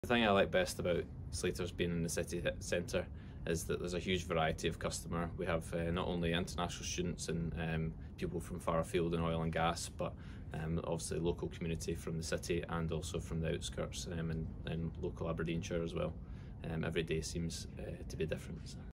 The thing I like best about Slater's being in the city centre is that there's a huge variety of customer. We have not only international students and people from far afield in oil and gas, but obviously local community from the city and also from the outskirts and local Aberdeenshire as well. Every day seems to be different.